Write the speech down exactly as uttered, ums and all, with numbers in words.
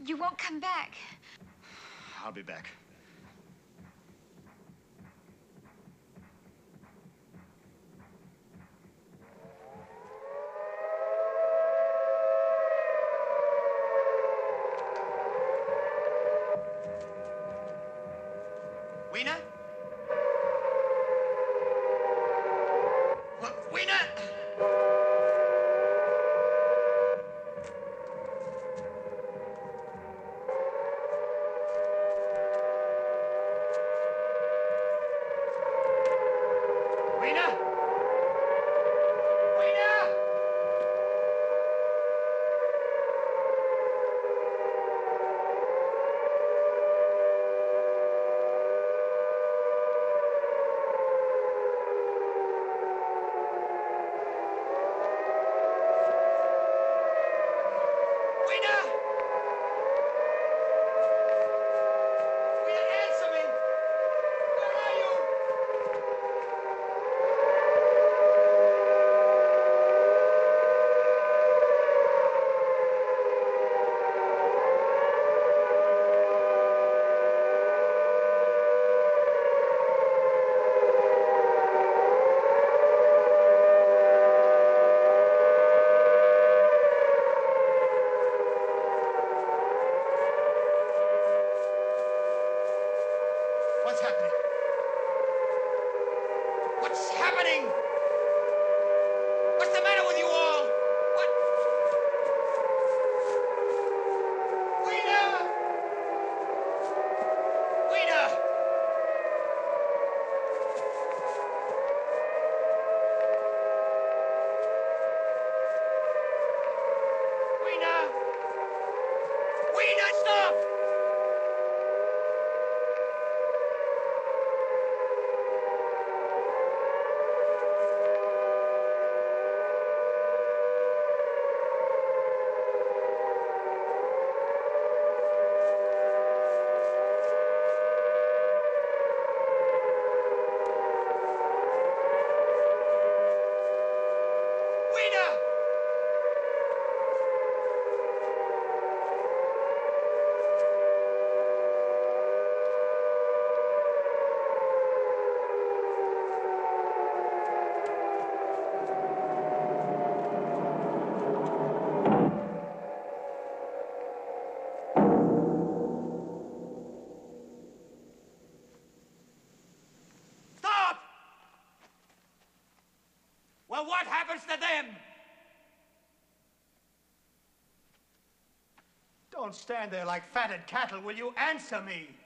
You won't come back. I'll be back. Weena? What? Weena? Weena? Weena? Weena! Weena, answer me! Where are you? What's happening? What's happening? What's the matter with you all? What? Weena! Weena! Weena! Weena, stop! Weena! Stop! Well, what happens to them? Don't stand there like fatted cattle. Will you answer me?